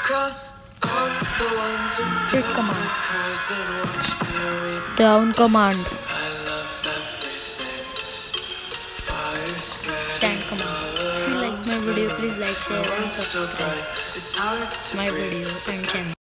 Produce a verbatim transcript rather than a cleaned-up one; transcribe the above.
Sit command. Down command. Stand command. If you like my video, please like, share and subscribe my video and channel.